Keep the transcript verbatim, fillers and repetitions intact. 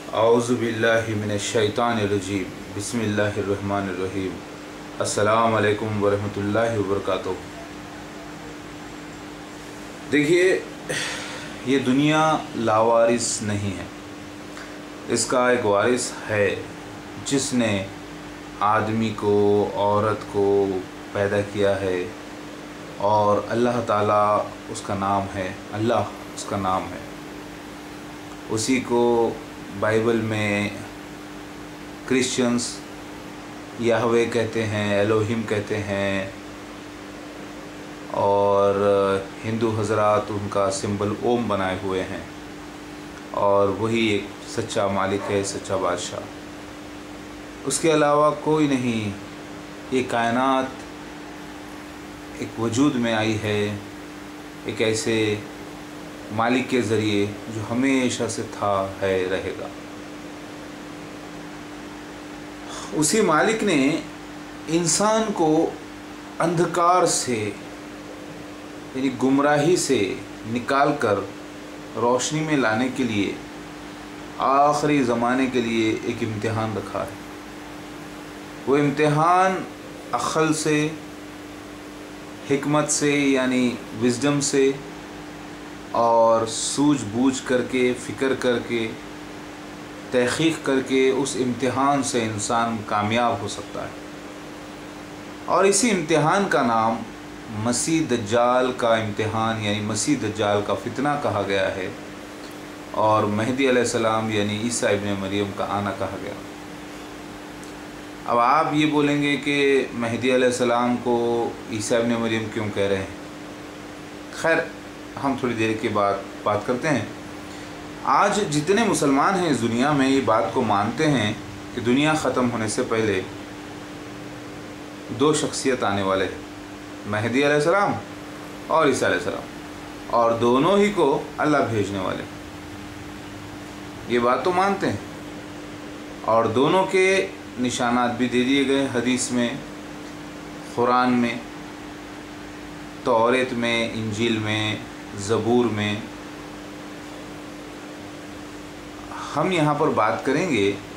अऊज़ु बिल्लाहि मिनश्शैतानिर्रजीम बिस्मिल्लाहिर्रहमानिर्रहीम अस्सलामु अलैकुम वरहमतुल्लाहि वबरकातुहू। देखिए, ये दुनिया लावारिस नहीं है, इसका एक वारिस है जिसने आदमी को, औरत को पैदा किया है और अल्लाह ताला उसका नाम है, अल्लाह उसका नाम है। उसी को बाइबल में क्रिश्चियंस याहवे कहते हैं, एलोहिम कहते हैं, और हिंदू हजरात उनका सिंबल ओम बनाए हुए हैं, और वही एक सच्चा मालिक है, सच्चा बादशाह। उसके अलावा कोई नहीं। ये कायनात एक वजूद में आई है एक ऐसे मालिक के ज़रिए जो हमेशा से था, है, रहेगा। उसी मालिक ने इंसान को अंधकार से यानी गुमराही से निकालकर रोशनी में लाने के लिए आखिरी ज़माने के लिए एक इम्तिहान रखा है। वो इम्तिहान अक्ल से, हिकमत से यानी विज़डम से और सूझबूझ करके, फ़िक्र करके, तहक़ीक़ करके उस इम्तिहान से इंसान कामयाब हो सकता है। और इसी इम्तिहान का नाम मसीह दज्जाल का इम्तिहान यानी मसीह दज्जाल का फितना कहा गया है, और महदी अलैहिस्सलाम यानी ईसा इब्न मरियम का आना कहा गया। अब आप ये बोलेंगे कि महदी अलैहिस्सलाम को ईसा इब्न मरियम क्यों कह रहे हैं? खैर, हम थोड़ी देर के बाद बात करते हैं। आज जितने मुसलमान हैं इस दुनिया में ये बात को मानते हैं कि दुनिया ख़त्म होने से पहले दो शख्सियत आने वाले हैं, महदी अलैहिस्सलाम और ईसा अलैहिस्सलाम, और दोनों ही को अल्लाह भेजने वाले। ये बात तो मानते हैं, और दोनों के निशानात भी दे दिए गए हदीस में, कुरान में, तौरात में, इंजील में, ज़बूर में। हम यहाँ पर बात करेंगे